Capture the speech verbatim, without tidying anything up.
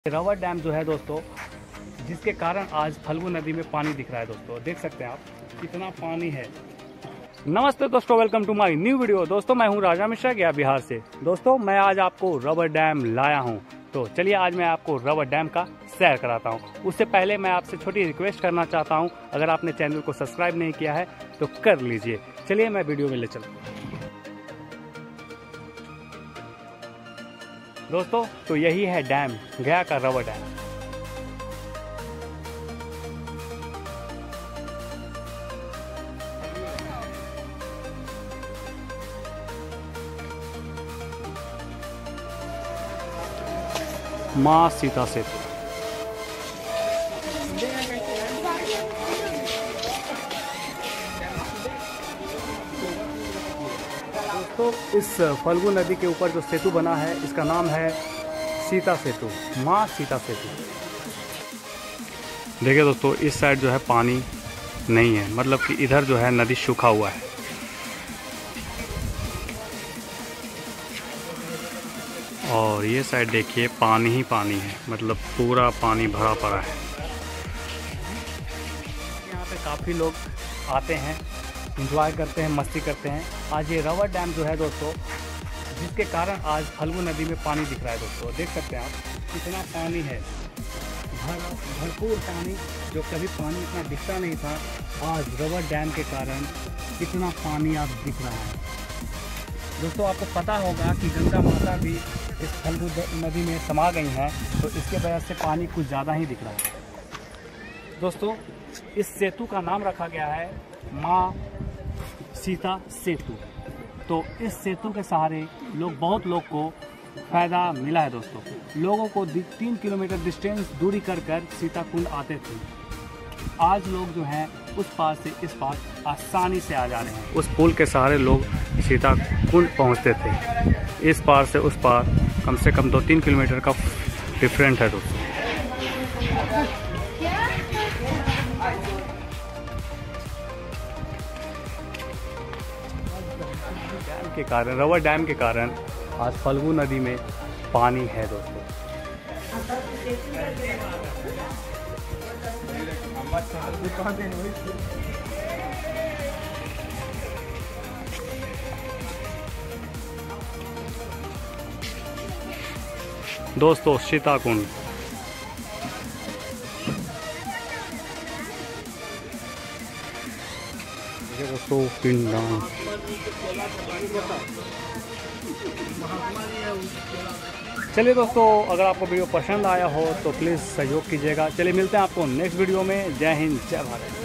रवर dam जो है दोस्तों, जिसके कारण आज फल्गु नदी में पानी दिख रहा है दोस्तों, देख सकते हैं आप कितना पानी है। नमस्ते दोस्तों, welcome to my new video. दोस्तों मैं हूं राजा मिश्रा गया बिहार से। दोस्तों मैं आज आपको रवर डैम लाया हूं, तो चलिए आज मैं आपको रवर डैम का सैर कराता हूं। उससे पहले मैं आपसे छोटी रिक्वेस्ट करना चाहता हूं, अगर आपने चैनल को सब्सक्राइब नहीं किया है तो कर लीजिए। चलिए मैं वीडियो में ले चलता हूं। दोस्तों तो यही है डैम, गया का रवर डैम। माँ सीता सेतु। दोस्तों इस फल्गु नदी के ऊपर जो सेतु बना है, इसका नाम है सीता सेतु, माँ सीता सेतु। देखिए दोस्तों, इस साइड जो है पानी नहीं है, मतलब कि इधर जो है नदी सूखा हुआ है। और ये साइड देखिए पानी ही पानी है, मतलब पूरा पानी भरा पड़ा है। यहाँ पे काफ़ी लोग आते हैं, एंजॉय करते हैं, मस्ती करते हैं। आज ये रवर डैम जो है दोस्तों, जिसके कारण आज फल्गु नदी में पानी दिख रहा है दोस्तों, देख सकते हैं आप कितना पानी है, भर भरपूर पानी। जो कभी पानी इतना दिखता नहीं था, आज रवर डैम के कारण कितना पानी आज दिख रहा है। दोस्तों आपको पता होगा कि गंगा माता भी इस फल्गु नदी में समा गई हैं, तो इसके वजह से पानी कुछ ज़्यादा ही दिख रहा है। दोस्तों इस सेतु का नाम रखा गया है माँ सीता सेतु। तो इस सेतु के सहारे लोग बहुत लोग को फ़ायदा मिला है दोस्तों। लोगों को तीन किलोमीटर डिस्टेंस दूरी कर कर सीता कुंड आते थे, आज लोग जो हैं उस पार से इस पार आसानी से आ जा रहे हैं। उस पुल के सहारे लोग सीता कुंड पहुंचते थे। इस पार से उस पार कम से कम दो तीन किलोमीटर का डिफरेंट है दोस्तों। डैम के कारण, रवर डैम के कारण आज फल्गु नदी में पानी है दोस्तों। दोस्तों सीता कुंड, दोस्तों पिंडदान। चलिए दोस्तों, अगर आपको वीडियो पसंद आया हो तो प्लीज़ सहयोग कीजिएगा। चलिए मिलते हैं आपको नेक्स्ट वीडियो में। जय हिंद, जय भारत।